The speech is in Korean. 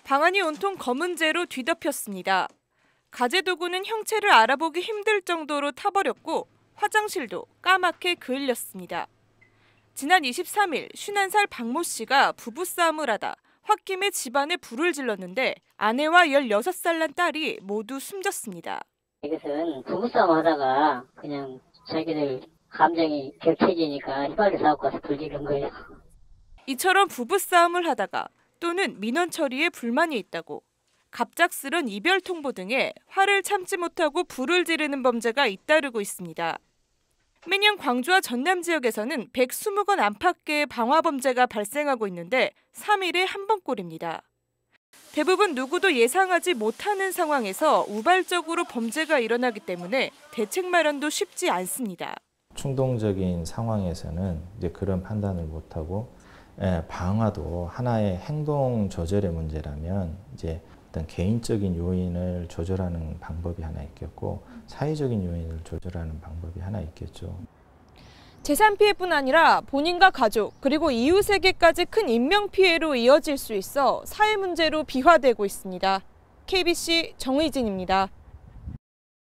방안이 온통 검은재로 뒤덮였습니다. 가재도구는 형체를 알아보기 힘들 정도로 타버렸고 화장실도 까맣게 그을렸습니다. 지난 23일 51살 박모 씨가 부부싸움을 하다 홧김에 집안에 불을 질렀는데 아내와 16살 난 딸이 모두 숨졌습니다. 이것은 부부싸움 하다가 그냥 자기들 감정이 격해지니까 휘발유 사갖고 와서 불 지른 거예요. 이처럼 부부싸움을 하다가 또는 민원 처리에 불만이 있다고 갑작스런 이별 통보 등에 화를 참지 못하고 불을 지르는 범죄가 잇따르고 있습니다. 매년 광주와 전남 지역에서는 120건 안팎의 방화 범죄가 발생하고 있는데 3일에 한 번꼴입니다. 대부분 누구도 예상하지 못하는 상황에서 우발적으로 범죄가 일어나기 때문에 대책 마련도 쉽지 않습니다. 충동적인 상황에서는 이제 그런 판단을 못하고 방화도 하나의 행동 조절의 문제라면 이제 어떤 개인적인 요인을 조절하는 방법이 하나 있겠고 사회적인 요인을 조절하는 방법이 하나 있겠죠. 재산 피해뿐 아니라 본인과 가족 그리고 이웃에게까지 큰 인명 피해로 이어질 수 있어 사회 문제로 비화되고 있습니다. KBC 정의진입니다.